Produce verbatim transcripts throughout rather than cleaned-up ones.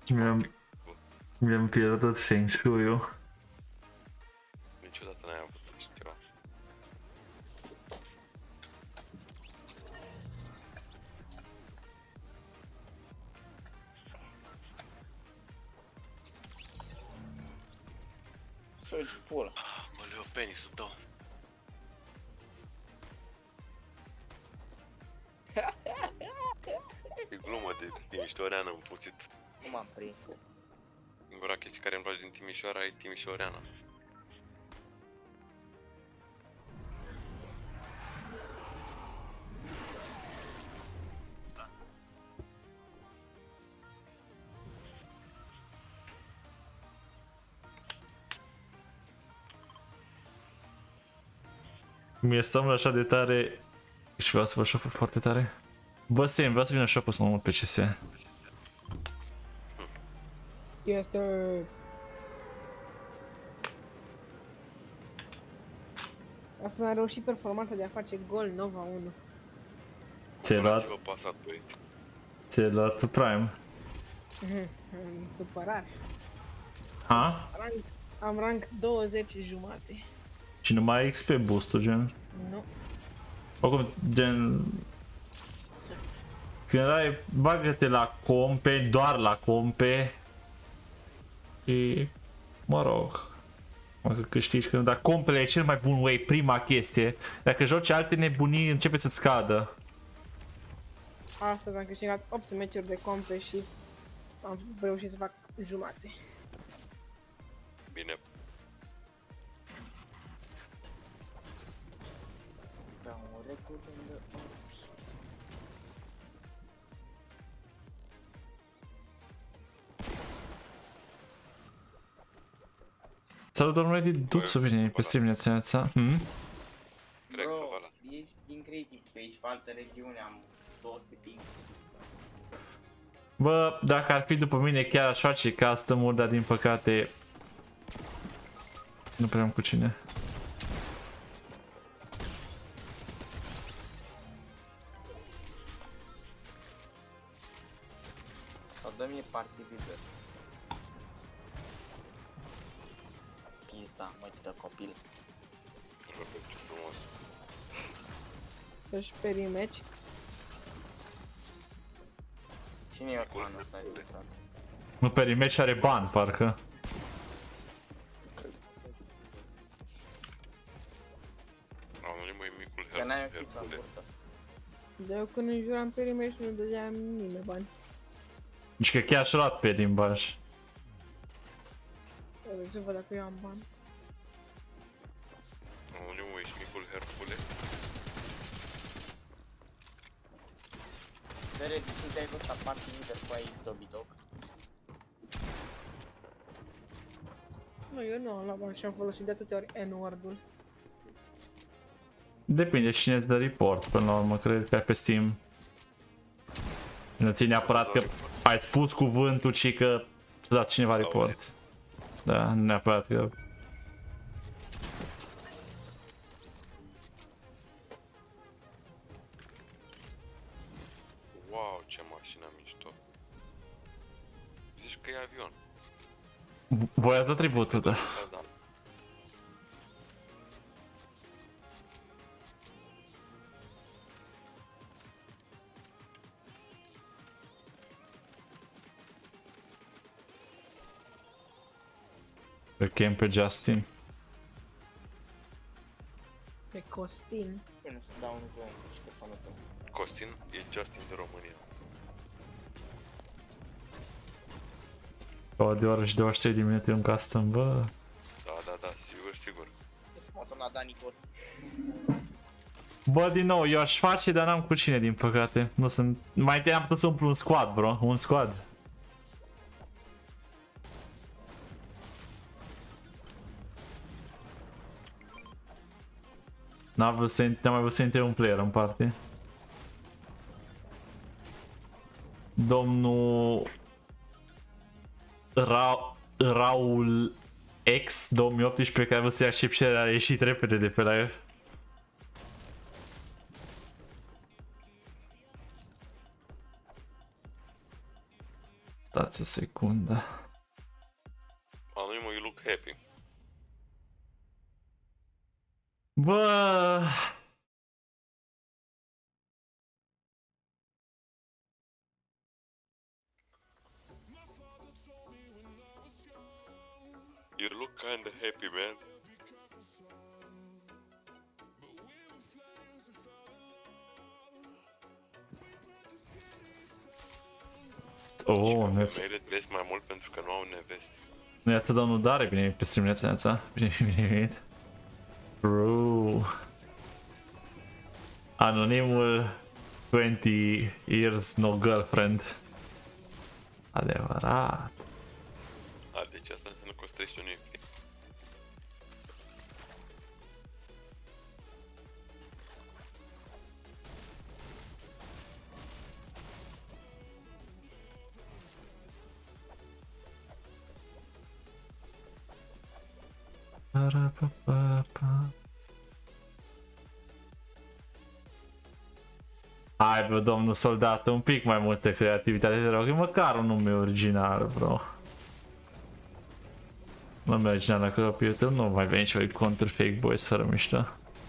Mi-am mi-am pierdut Feng Shui-ul. Niciodată n-ai avut așa ceva. Să-și pula. Mă leu penisul tău. E glumă de timișoreană împuțit. Nu m-am prins. Singura chestie care îmi place din Timișoara e timișoreana. Mi-e somnul așa de tare și vreau să vă shop foarte tare. Bă, Sam, vreau să vină shop-ul să mă mut pe C S. Este... Astăzi am reușit performanța de a face gol Nova unu. Ți-ai luat, Luați-vă pasat, băieți. ți-ai luat Prime. Supărare. Ha? Rank, am rank douăzeci jumate. Și nu mai ai X P boost-ul, gen? Nu. Oricum, gen... Când erai, bagă-te la compe, doar la compe. Și... Mă rog... Mă că câștigi, că dar compele e cel mai bun way, prima chestie. Dacă joci alte nebunii, începe să-ți scadă. Astăzi am câștigat opt meciuri de compe și am reușit să fac jumate. Bine. Ca un record în de opt. Salut, domnul Edi, du-ți-o bine pe stream, neața. Hmm? Cred că Bro, vă las. ești din Creative, pe ești pe altă regiune, am două sute ping. Bă, dacă ar fi după mine chiar aș face custom-uri, dar din păcate... Nu prea am cu cine. Sau dă-mi party leader. Pizda, mă, de copil. Vorbim ce frumos. Să-și perii meci. Cine e orfanul ăsta registrat? Nu, pe rematch are bani, parcă. Am nu e micul Că n-ai Her- ochit la Hercule. burtă. De eu când înjuram perii meci nu dădeam nimeni bani. Deci că chiar și-a luat pe limbaj. Trebuie să văd dacă eu am bani. Am nu ești micul Hercule. Vere, de ce te-ai văzut la party leader cu aici, Dobitoc? Nu, eu nu am luat bani și am folosit de atâtea ori N-word-ul. Depinde cine îți dă report, până la urmă, cred că ai pe Steam. Nu ții neapărat că ai spus cuvântul, ci că ți-a dat cineva report. Da, nu neapărat că... Wow, ce mașină mișto. Zici că e avion. Voi ați dat tributul, da. Da, da. Îl chem pe Justin. Pe Costin. Până să dau un gol, nu știu fanul tău. Costin e Justin de România. O de oră și douăzeci și trei de minute un custom, bă. Da, da, da, sigur, sigur. Îți mă tona Dani Cost. Bă, din nou, eu aș face, dar n-am cu cine, din păcate. Nu sunt... Mai întâi am putut să umplu un squad, bro. Un squad. N-am vrut să, n-am mai vrut să intre un player în parte. Domnul... Ra... Raul X două mii optsprezece, care a vrut să ia și a ieșit repede de pe live. Stați o secundă. Anonimo, you look happy. Bă... You look kinda happy, man. Oh, ne Femeile trăiesc mai mult pentru că nu au neveste. nu iată domnul Dare, bine pe stream neața. Bine, bine venit. Bro. Anonimul twenty years no girlfriend. Adevărat. A, deci asta înseamnă că o să treci un infinit. Hai bă, domnul soldat, un pic mai multă creativitate, te rog, e măcar un nume original, bro. Nume original acolo pe YouTube, nu mai veni și voi conturi fake boys fără mișto.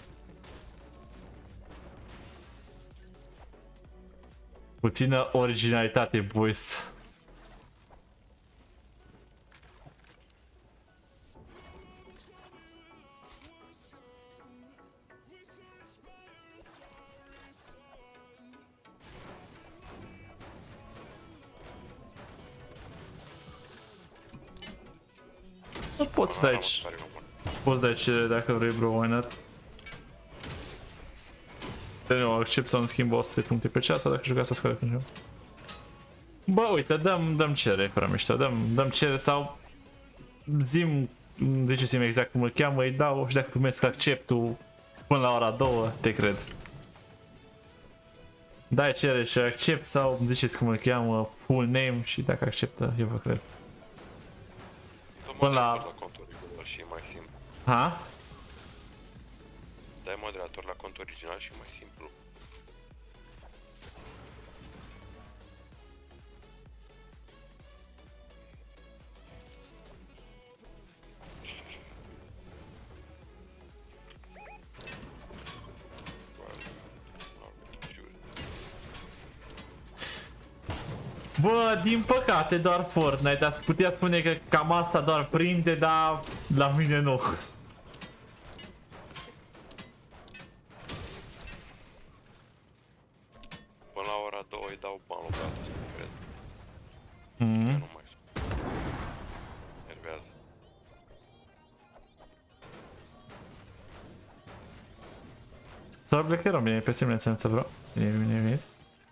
Puțină originalitate, boys. Nu poți da aici. Poți da aici dacă vrei, bro, why not? Nu accept să-mi schimb o sută de puncte pe ceas dacă jucați să scale cu joc. Bă, uite, dăm, dăm cere, fără mișto, dăm, dăm cere sau zim, ziceți-mi exact cum îl cheamă, îi dau și dacă primesc acceptul până la ora două, te cred. Dai cere și accept sau ziceți cum îl cheamă, full name și dacă acceptă, eu vă cred. Până la... Și mai simplu. Ha? Dai moderator la cont original și mai simplu. Bă, din păcate doar Fortnite, ați putea spune că cam asta doar prinde, dar la mine nu. Până la ora două îi dau banul pe asta, cred. Mm. Nu mai știu. Nervează. Să plecăm, bine, pe stream neața, bro. Bine, bine, bine.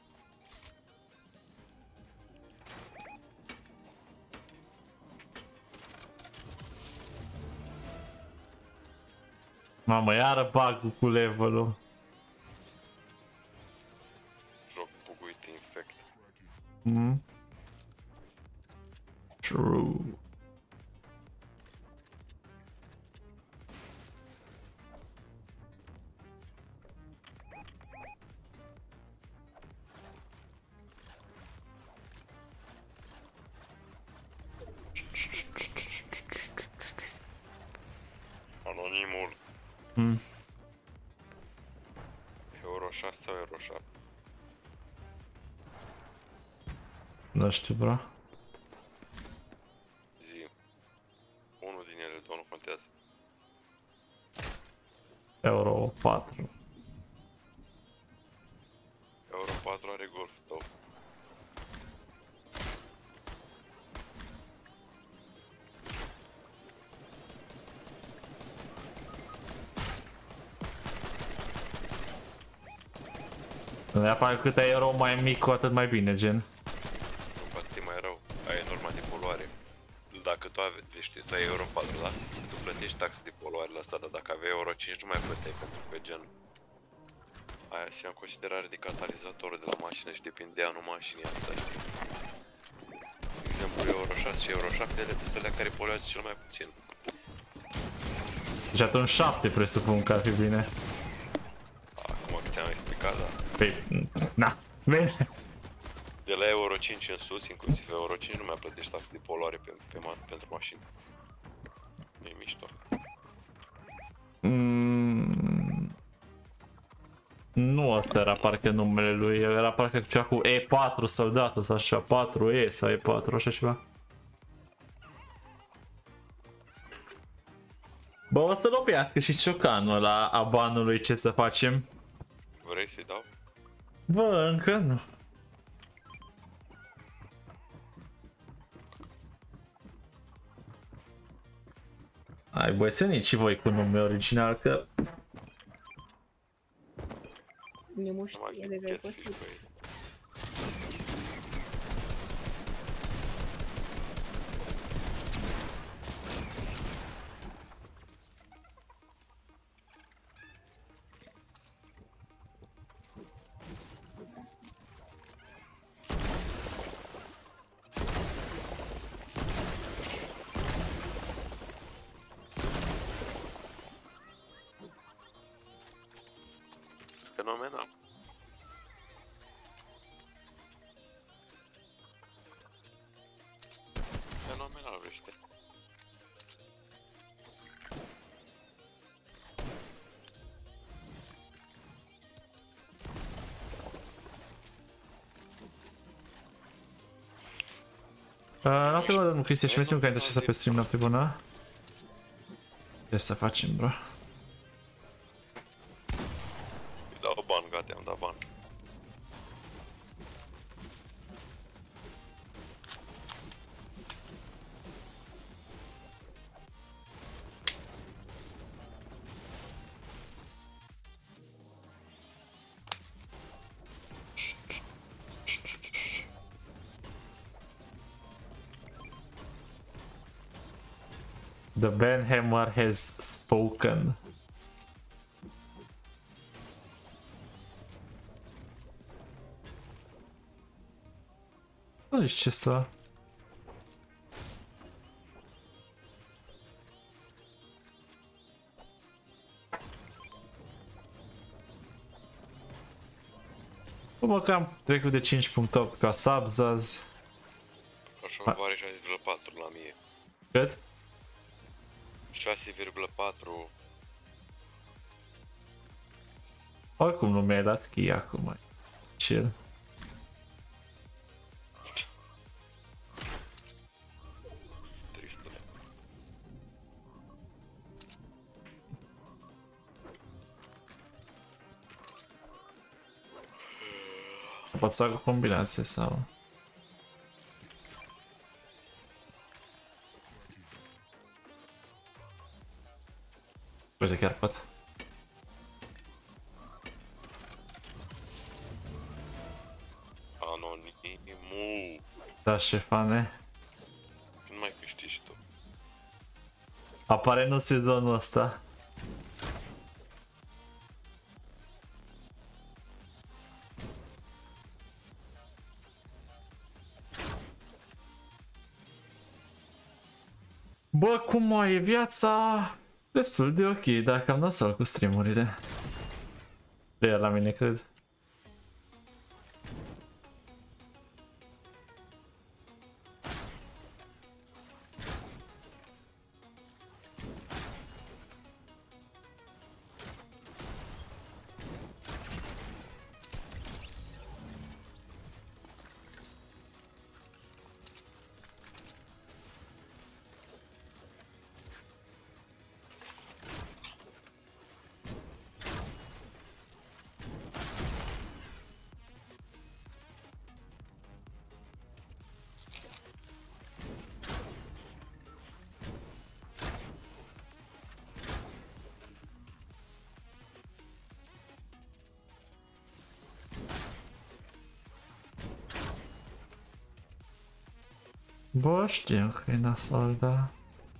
Mamă, iară bug cu level-ul. Joc buguit infect. Mm. True. Anonimul. Mm. Euro șase sau Euro șapte? Nu știu, bro. Zi. Unul din ele două nu contează. Euro patru. Euro patru are golf tău. Neapărat cât ai euro mai mic, cu atât mai bine, gen. Nu poate fi mai rău. Aia e norma de poluare. Dacă tu aveai, deci tu ai Euro patru, da? Tu plătești taxe de poluare la asta, dar dacă aveai Euro cinci nu mai plăteai pentru că gen... Aia se ia în considerare de catalizatorul de la mașină și depinde de anul mașinii asta, știi? De exemplu, Euro șase și Euro șapte, ele sunt alea care poluează cel mai puțin. Deci atunci șapte presupun că ar fi bine. Acum că ți-am explicat, da. Păi, na, bine. De la euro cinci în sus, inclusiv euro cinci, nu mai plătești taxe de poluare pe, pe ma pentru mașini. Nu e mișto. Mm. Nu, asta era parcă numele lui, era parcă cea cu E patru soldatul sau așa, patru E sau E patru, așa ceva. Bă, o să lopească și ciocanul ăla a banului, ce să facem? Vrei să-i dau? Bă, încă nu. Ai băi, să nici voi cu nume original, că... Nu mă Numai știe de că vei catfish, băi. Fenomenal. Fenomenal, vrește. Noapte bună, domnul Cristian, și mersi că ai intrat pe stream, noapte bună. Ce să facem, bro? Îi dau ban, gata, am dat ban. The Banhammer has spoken. Nu știu ce să... Bă, că am trecut de cinci virgulă opt ca subs azi. Așa mă pare șase virgulă patru la mie. Cât? șase virgulă patru. Oricum nu mi-ai dat ski acum. Chill. Tristule. Pot să fac o combinație sau... Uite, chiar pot. Anonimul. Da, șefane. Când mai câștigi tu? Apare nu sezonul ăsta. Bă, cum mai e viața? Destul de ok, dar cam nasol cu streamurile. De la mine, cred. Bă, știu că e nasol, dar...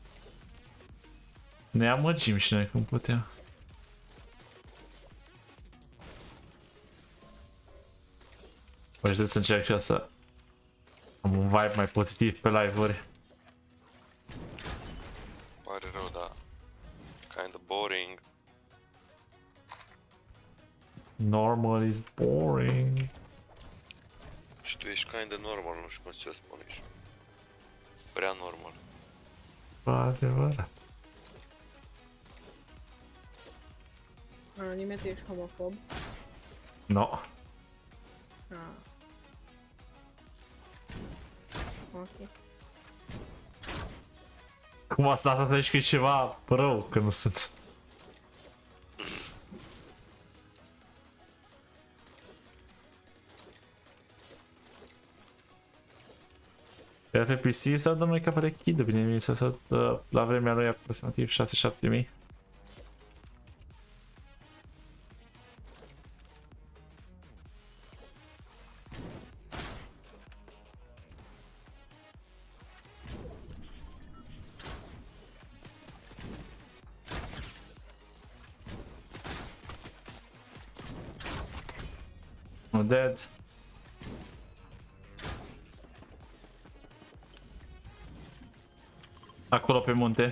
Ne amăgim și noi cum putem. Bă, știți să încerc și să am un vibe mai pozitiv pe live-uri. Pare rău, dar... Kinda boring. Normal is boring. Și tu tu ești kinda normal, nu știu cum să-ți spun ești. Prea normal. Adevărat. Ah, nimeni tu ești homofob. No. Ah. Ok. Cum asta arată și că e ceva rău, că nu sunt. Iar pe P C sau dăm noi capa de chidă, bine, mi s-a săt uh, la vremea lui aproximativ șase șapte mii. No dead. Acolo pe munte.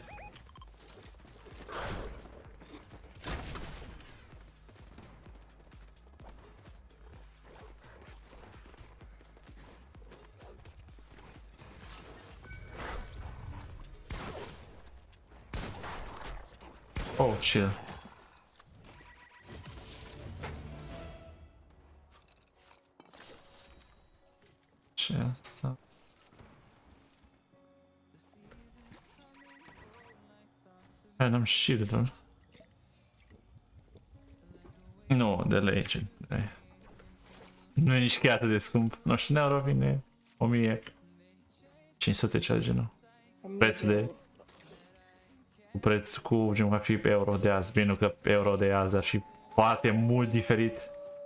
Oh, chill. Ce asta? Hai, n-am shield-ul. Nu, de Legend. Nu e nici chiar atât de scump. Nu știu, euro vine o mie cinci sute cea de genul. Preț de... Cu preț cu gen va fi euro de azi. Bine, nu că euro de azi ar fi poate mult diferit.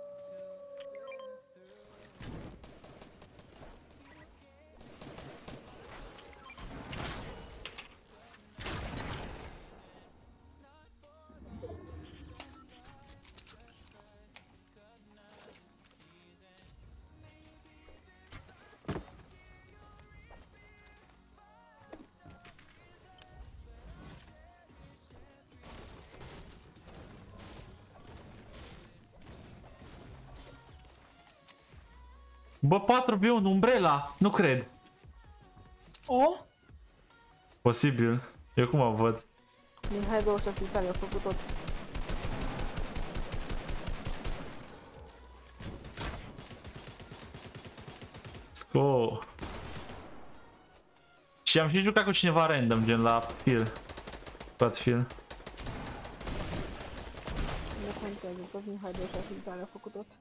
Bă, patru B unu, Umbrella, nu cred. O? Posibil. Eu cum o văd? Mihai douăzeci și șase Italia a făcut tot. Sco. Și am și jucat cu cineva random, gen la Phil. Battlefield. Nu contează, tot Mihai douăzeci și șase Italia a făcut tot.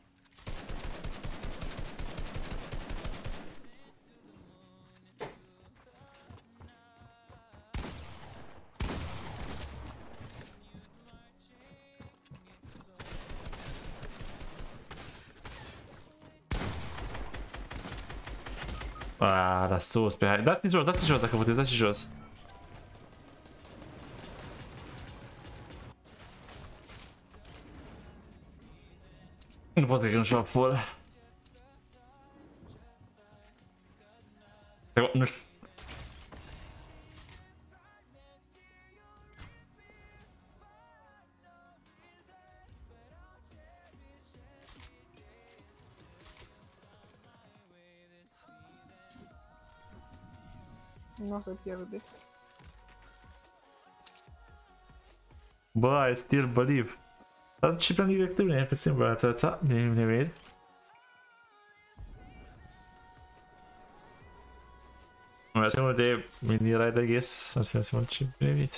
Ah, la sus, pe hai. Dați-i jos, dați-i jos dacă puteți, dați-i jos. Nu pot cred că nu și-o full. Nu știu. Nu o să pierdeți. Bă, I still believe. Dar ce plan directiv ne pe simplu, ați ața, ne ne ved. Mai semnul de mini rider guess, asta mi-a semnul ce benevit.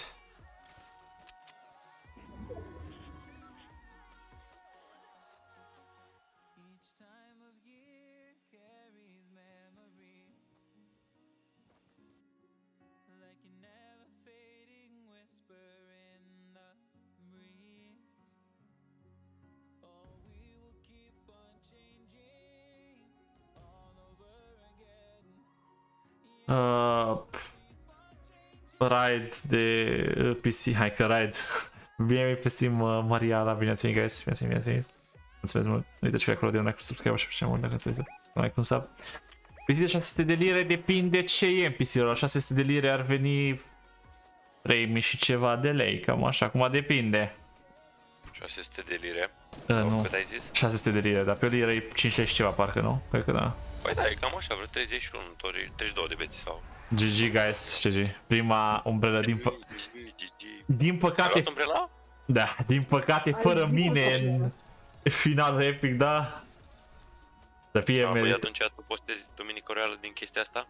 Uh, ride de P C, hai că ride. Bine pe Steam, uh, Mariala, bine ați venit, guys, bine ați venit, bine ați venit. Mulțumesc mult, nu uitați și acolo de un like, subscribe și așa mult dacă ați uitat. Like un sub. P C de șase sute de lire depinde ce e în P C-ul. La șase sute de lire ar veni trei mii și ceva de lei, cam așa, acum depinde. șase sute de lire? Uh, nu, cât ai zis? șase sute de lire, dar pe o liră e cinci și ceva parcă, nu? Cred că da. Păi da, e cam așa, vreo treizeci și unu, treizeci și doi de beți sau... G G, guys, G G. Prima umbrelă din pă... Din Ai păcate... luat umbrela? Da, din păcate fără Ai mine bine, în finalul epic, da? Să fie Da, păi merit. atunci tu postezi duminică reală din chestia asta?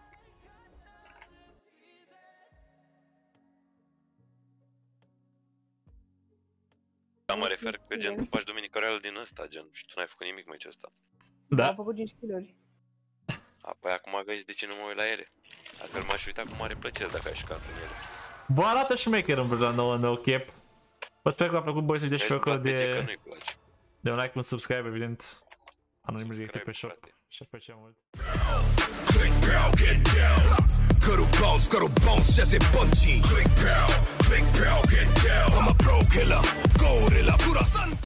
Da, mă refer că gen, tu faci duminică reală din ăsta, gen, și tu n-ai făcut nimic meciul ăsta. Da? Am făcut cinci kill-uri. A, păi acum vezi de ce nu mă uit la ele. Dacă m-aș uita cu mare plăcere dacă aș juca în ele. Bă, arată șmecher umbrela nouă, no cap. Vă sper că v-a plăcut, băi, să deci Vezi, fă că de... nu-i place. de un like, un subscribe, evident. Anonim rejecte pe shop. frate. Și apreciem mult. Click, pow, get down. Cuddle bones, cuddle bones, just it punchy. Click, pow, click, pow, get down. I'm a pro killer, gorilla, pura san.